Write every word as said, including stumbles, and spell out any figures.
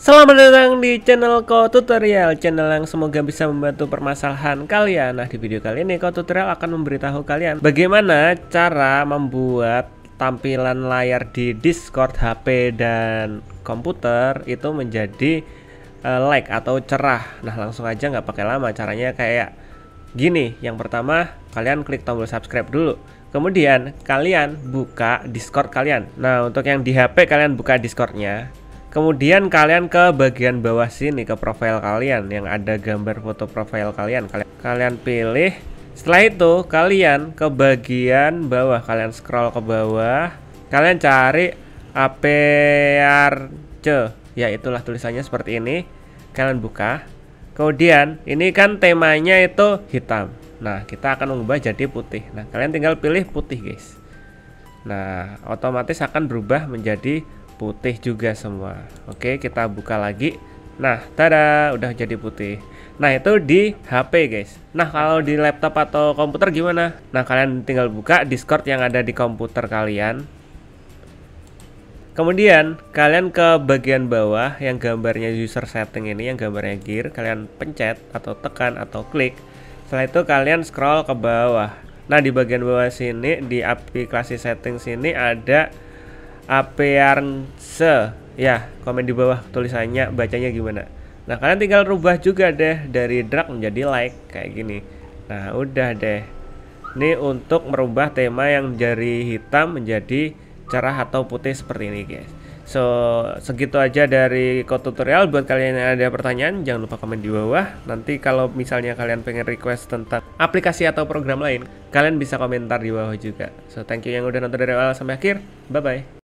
Selamat datang di channel Ko Tutorial, channel yang semoga bisa membantu permasalahan kalian. Nah, di video kali ini Ko Tutorial akan memberitahu kalian bagaimana cara membuat tampilan layar di Discord, H P dan komputer itu menjadi uh, like atau cerah. Nah, langsung aja nggak pakai lama. Caranya kayak gini. Yang pertama, kalian klik tombol subscribe dulu. Kemudian kalian buka Discord kalian. Nah, untuk yang di H P kalian buka Discordnya. Kemudian kalian ke bagian bawah sini, ke profil kalian yang ada gambar foto profil kalian. Kalian, kalian pilih. Setelah itu kalian ke bagian bawah, kalian scroll ke bawah. Kalian cari Aperture. Ya, itulah tulisannya seperti ini. Kalian buka. Kemudian ini kan temanya itu hitam. Nah, kita akan mengubah jadi putih. Nah, kalian tinggal pilih putih, guys. Nah, otomatis akan berubah menjadi putih juga semua. Oke, kita buka lagi. Nah, tada, udah jadi putih. Nah, itu di H P, guys. Nah, kalau di laptop atau komputer gimana? Nah, kalian tinggal buka Discord yang ada di komputer kalian. Kemudian, kalian ke bagian bawah yang gambarnya user setting ini, yang gambarnya gear, kalian pencet atau tekan atau klik. Setelah itu kalian scroll ke bawah. Nah, di bagian bawah sini di aplikasi setting sini ada Aperture. Ya, komen di bawah tulisannya bacanya gimana. Nah, kalian tinggal rubah juga deh dari drag menjadi like kayak gini. Nah, udah deh. Ini untuk merubah tema yang dari hitam menjadi cerah atau putih seperti ini, guys. So, segitu aja dari Ko Tutorial. Buat kalian yang ada pertanyaan, jangan lupa komen di bawah. Nanti kalau misalnya kalian pengen request tentang aplikasi atau program lain, kalian bisa komentar di bawah juga. So, thank you yang udah nonton dari awal sampai akhir. Bye-bye.